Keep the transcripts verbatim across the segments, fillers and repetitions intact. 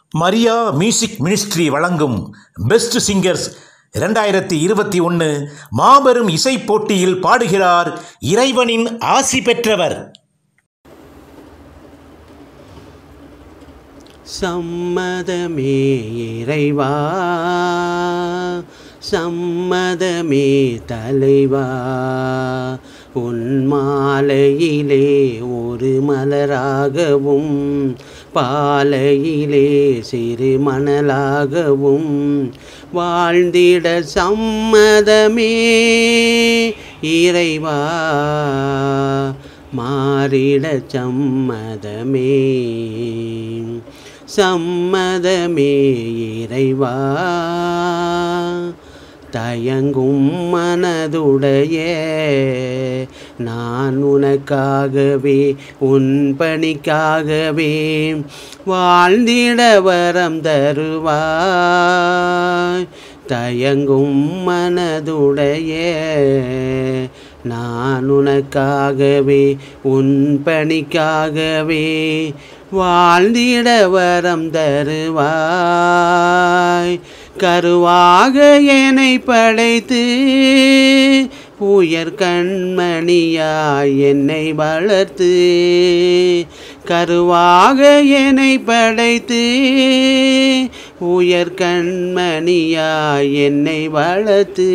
Maria music ministry வழங்கும் best singers இரண்டாயிரத்தி இருபத்தி ஒன்று மாபெரும் இசை போட்டியில் பாடுகிறார் இறைவனின் ஆசி பெற்றவர். சம்மதமே இறைவா, சம்மதமே தலைவா, உன் மாலையிலே ஒரு மலராகவும் பாலையிலே சிறு மணலாகவும் வாழ்ந்திட சம்மதமே இறைவா, மாறிட சம்மதமே சம்மதமே இறைவா. தயங்கும் மனதுடைய நான் உனக்காகவே உன் பணிக்காகவே வாழ்ந்திட வரம் தருவாய். தயங்கும் மனதுடைய நான் உனக்காகவே உன் பணிக்காகவே வாழ்ந்திட வரம் தருவாய். கருவாக என்னை படைத்து உயர் கண்மணியாய் என்னை வளர்த்து, கருவாக என்னை படைத்து உயர் கண்மணியாய் என்னை வளர்த்து,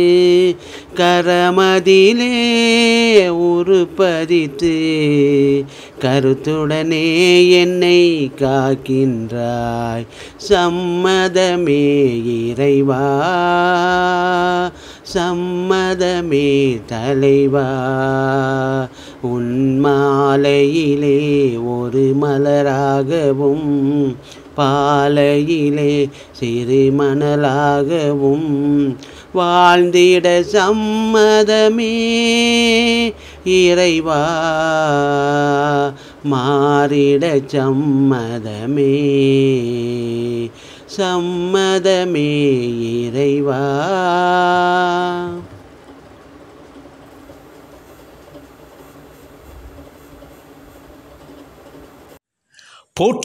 கரமதிலே உருப்பதித்து கருத்துடனே என்னை காக்கின்றாய். சம்மதமே இறைவா, சம்மதமே தலைவா, உன் மாலையிலே ஒரு மலராகவும் பாலையிலே சிறு மணலாகவும் வாழ்ந்திட சம்மதமே இறைவா, மாறிட சம்மதமே சம்மதமே இறைவா.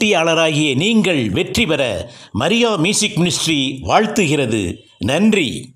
போட்டியாளராகிய நீங்கள் வெற்றி பெற மரியா மியூசிக் மினிஸ்ட்ரி வாழ்த்துகிறது. நன்றி.